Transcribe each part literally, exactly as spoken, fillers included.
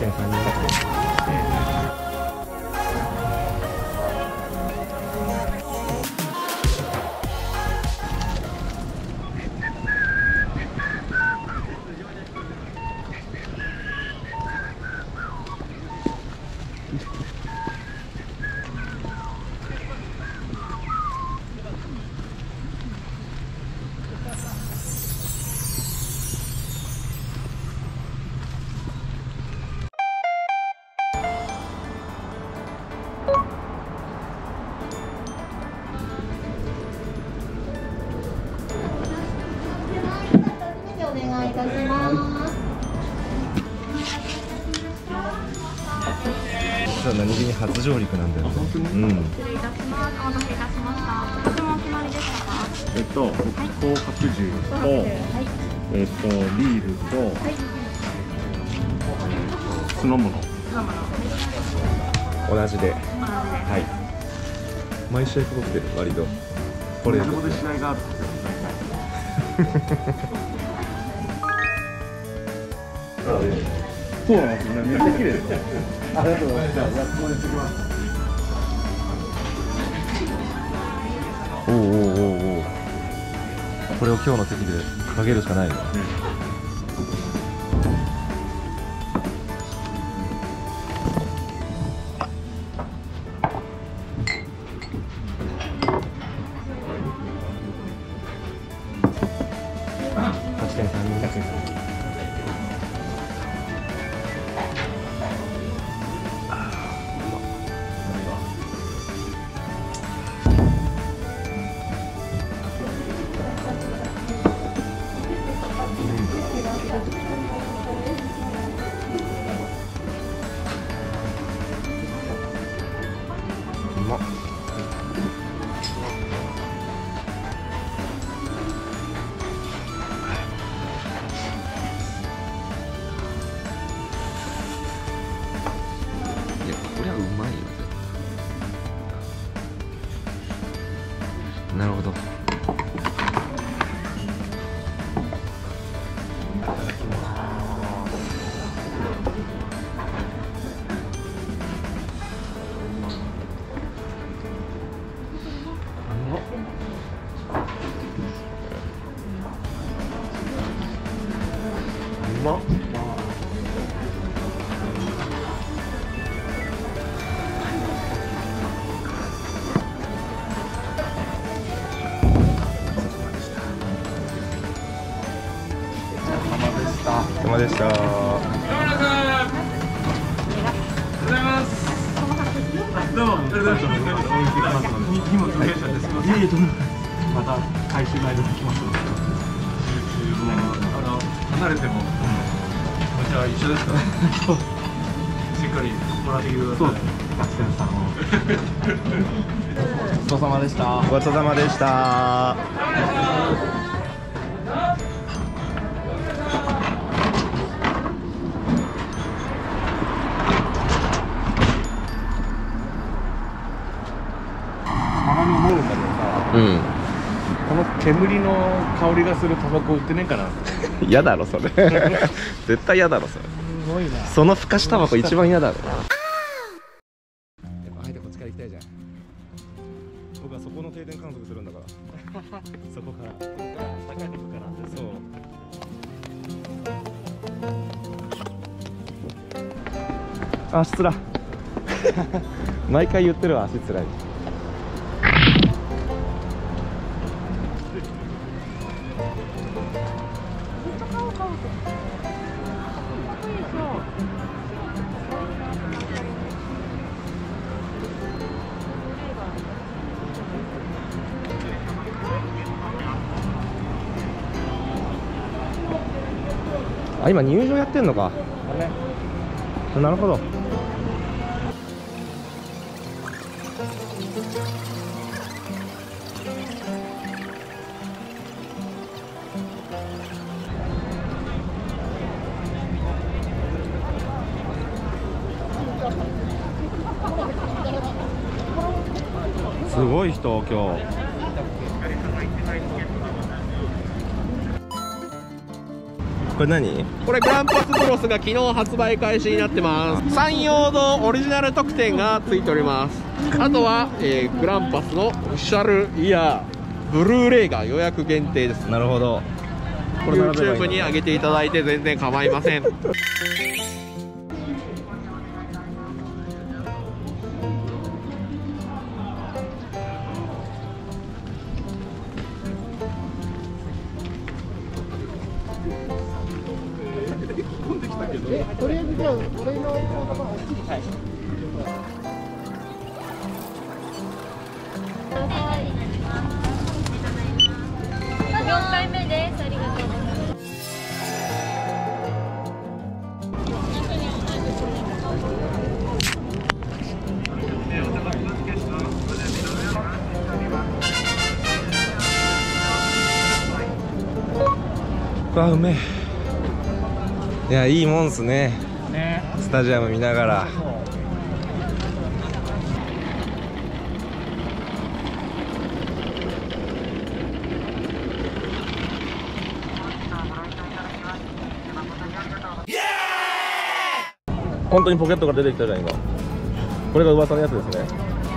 点さんにんだと思って。 お願いいたします。 実は何気に初上陸なんだよね。うん。 失礼いたします。お待たせいたしました。おもお決まりでしたか？ えっと、紅白汁と、 はい。 えっと、ビールと、 はい。 酢の物。 同じで。 ははい。毎試合ここ来てる割と。これで。 ここで試合があるんですよ。そうなんですね。めっちゃ綺麗です。ありがとうございます。じゃあ、やっとやってきます。 おおおおおお。これを今日の席で掲げるしかないよ。はちてんさんにんだけ。うまっ。いや、これはうまいよ、絶対。なるほど。うまっ。お疲れ様でした。 どうも、ありがとうございます。荷物増やしちゃってすみません。いえいえ、また回収前で来ますので。あの離れても、じゃあ一緒ですか。しっかりもらってきてください。学生さんを。ごちそうさまでした。 ごちそうさまでした。 たまに思うんだけどさ、 うん。 この煙の香りがするタバコ売ってねえかな。 嫌だろそれ。絶対嫌だろそれ。 すごいな。 そのふかしタバコ一番嫌だろ。やっぱあえてこっちから行きたいじゃん。僕はそこの定点観測するんだから。そこから高いとこから。 そう。足つら。毎回言ってるわ、足つらい。あ、今入場やってんのか。なるほど。すごい人今日。 これ何？ これグランパスブロスが昨日発売開始になってます。山陽堂オリジナル特典がついております。あとは、えー、グランパスのオフィシャルイヤーブルーレイが予約限定です。 なるほど。これ並べばいい YouTube に上げていただいて全然構いません。 とりあえずじゃあ俺のはいよんかいめです。ありがとうございます。 わあ、うめえ。いや、いいもんっすね。ね、スタジアム見ながら。本当にポケットから出てきたじゃん、今。これが噂のやつですね。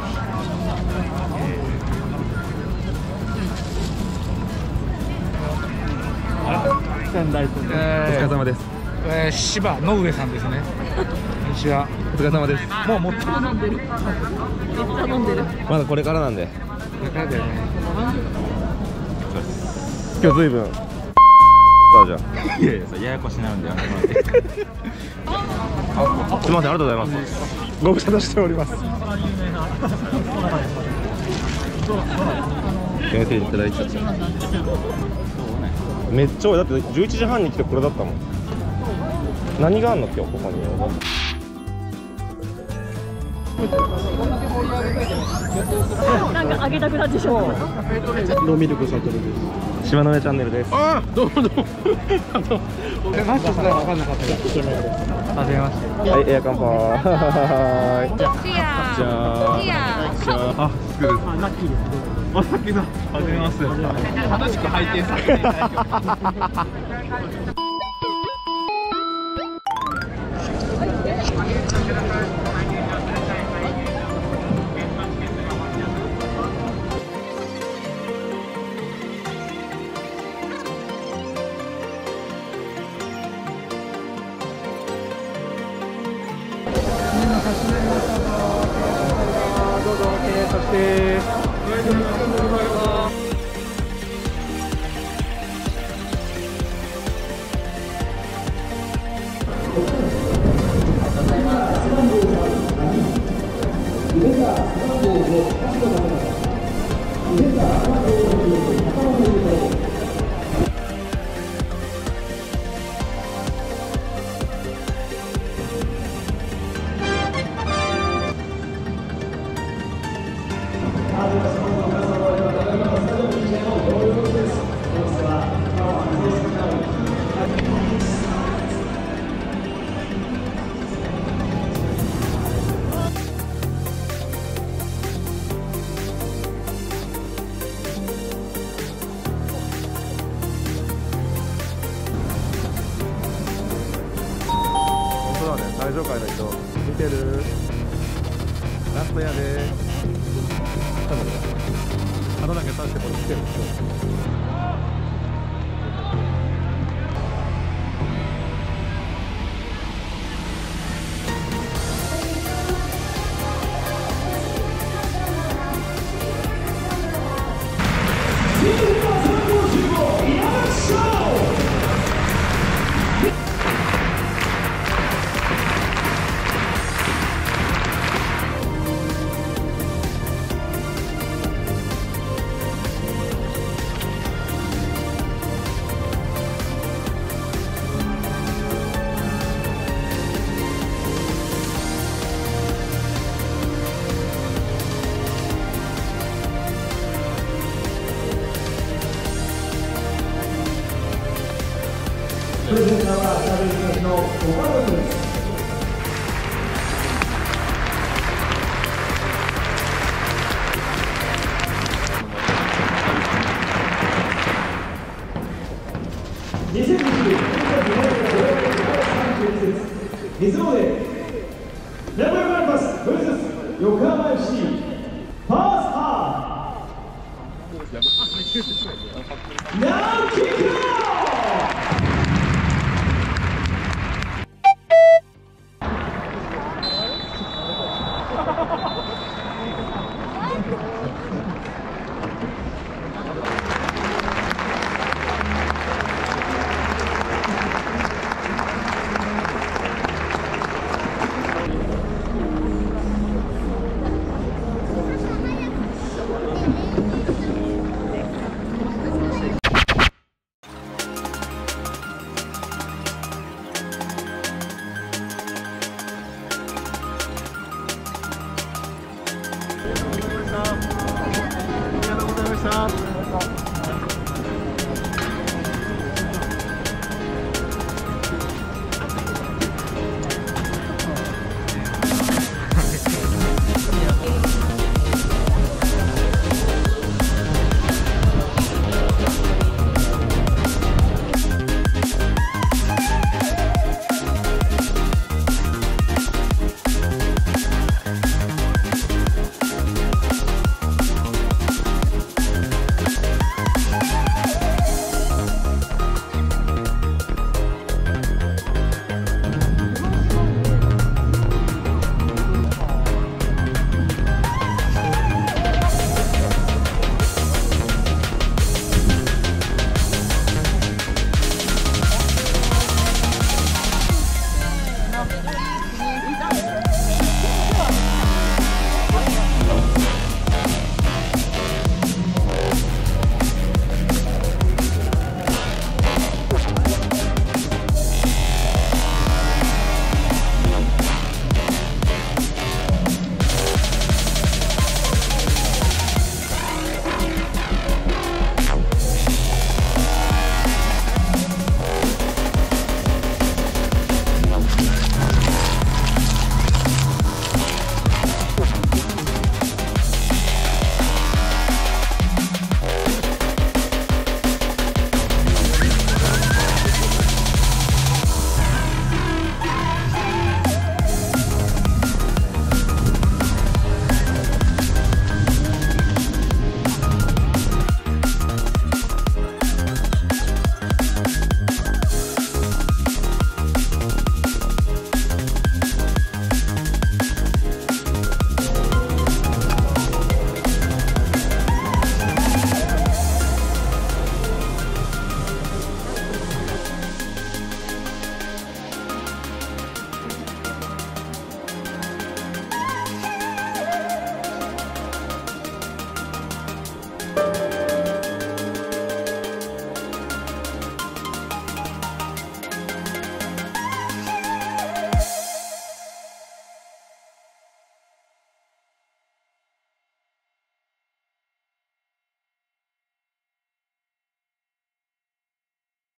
仙台と、 えー、お疲れ様です。 えー、芝野上さんですね。こんにちは。 お疲れ様です。 もうもっと飲んでる。めっちゃ飲んでる。 まだこれからなんで。 これからだよね。 今日ずいぶん。じゃあ。いやいや、ややこしなるんでやめてもらって。すみません、ありがとうございます。ご無沙汰しております。やめていただいちゃった。めっちゃ多い。だってじゅういちじはんに来てこれだったもん。何があんの今日ここに。 なんかあげたくなってしまった。 ノーミルクサトルです。 島の上チャンネルです。 ああ、どうもどうも。あの、俺マジで分かんなかったです。はじめまして。 はい、エア乾杯。はーい。 チア。 じゃあ。 チア。 じゃあ、あ、すぐです。あ、ラッキーです。あ、さっきの、はじめまして。楽しく拝見させていただきます。 どうぞ経営させて。 最上階の人見てる。ラストやで。多分花だけ刺してこれ来てるでしょ。 ですので